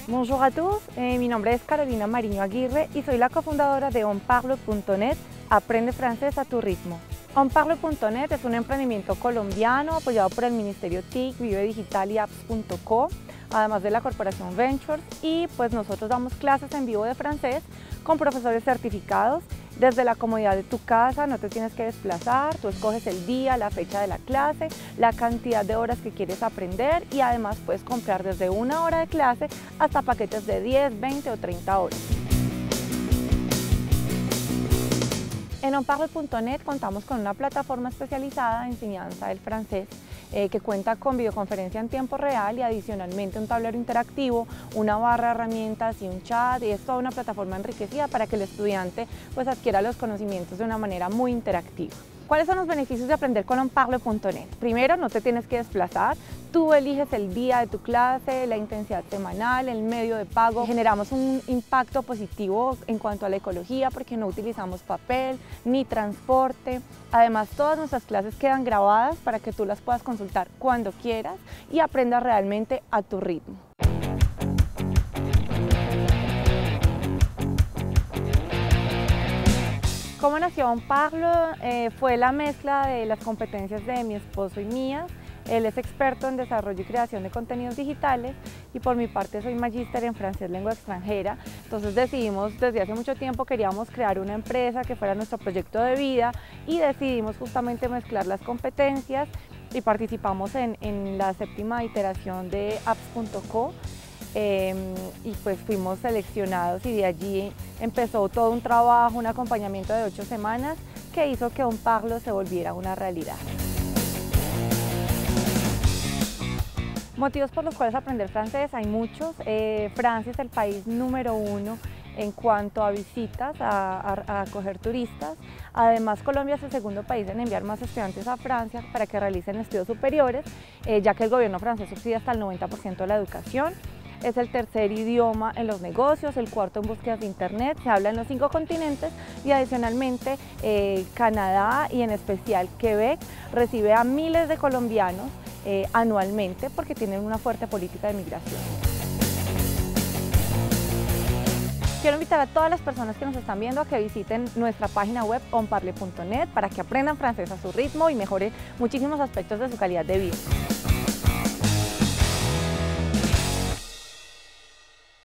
Bonjour a todos, mi nombre es Carolina Mariño Aguirre y soy la cofundadora de onparle.net, Aprende francés a tu ritmo. onparle.net es un emprendimiento colombiano apoyado por el Ministerio TIC, Vive Digital y Apps.co, además de la Corporación Ventures, y pues nosotros damos clases en vivo de francés con profesores certificados. Desde la comodidad de tu casa, no te tienes que desplazar, tú escoges el día, la fecha de la clase, la cantidad de horas que quieres aprender y además puedes comprar desde 1 hora de clase hasta paquetes de 10, 20 o 30 horas. En onparle.net contamos con una plataforma especializada de enseñanza del francés que cuenta con videoconferencia en tiempo real y adicionalmente un tablero interactivo, una barra de herramientas y un chat, y es toda una plataforma enriquecida para que el estudiante pues adquiera los conocimientos de una manera muy interactiva. ¿Cuáles son los beneficios de aprender con onparle.net? Primero, no te tienes que desplazar, tú eliges el día de tu clase, la intensidad semanal, el medio de pago. Generamos un impacto positivo en cuanto a la ecología porque no utilizamos papel ni transporte. Además, todas nuestras clases quedan grabadas para que tú las puedas consultar cuando quieras y aprendas realmente a tu ritmo. ¿Cómo nació onparle? Fue la mezcla de las competencias de mi esposo y mías. Él es experto en desarrollo y creación de contenidos digitales y por mi parte soy magíster en francés lengua extranjera. Entonces decidimos, desde hace mucho tiempo queríamos crear una empresa que fuera nuestro proyecto de vida y decidimos justamente mezclar las competencias y participamos en la 7ª iteración de Apps.co. Y pues fuimos seleccionados y de allí empezó todo un trabajo, un acompañamiento de 8 semanas que hizo que onparle se volviera una realidad. Motivos por los cuales aprender francés hay muchos. Francia es el país número 1 en cuanto a visitas, a acoger turistas. Además, Colombia es el segundo país en enviar más estudiantes a Francia para que realicen estudios superiores, ya que el gobierno francés subsidia hasta el 90% de la educación. Es el tercer idioma en los negocios, el cuarto en búsquedas de internet, se habla en los 5 continentes y adicionalmente Canadá y en especial Quebec recibe a miles de colombianos anualmente porque tienen una fuerte política de migración. Quiero invitar a todas las personas que nos están viendo a que visiten nuestra página web onparle.net para que aprendan francés a su ritmo y mejoren muchísimos aspectos de su calidad de vida.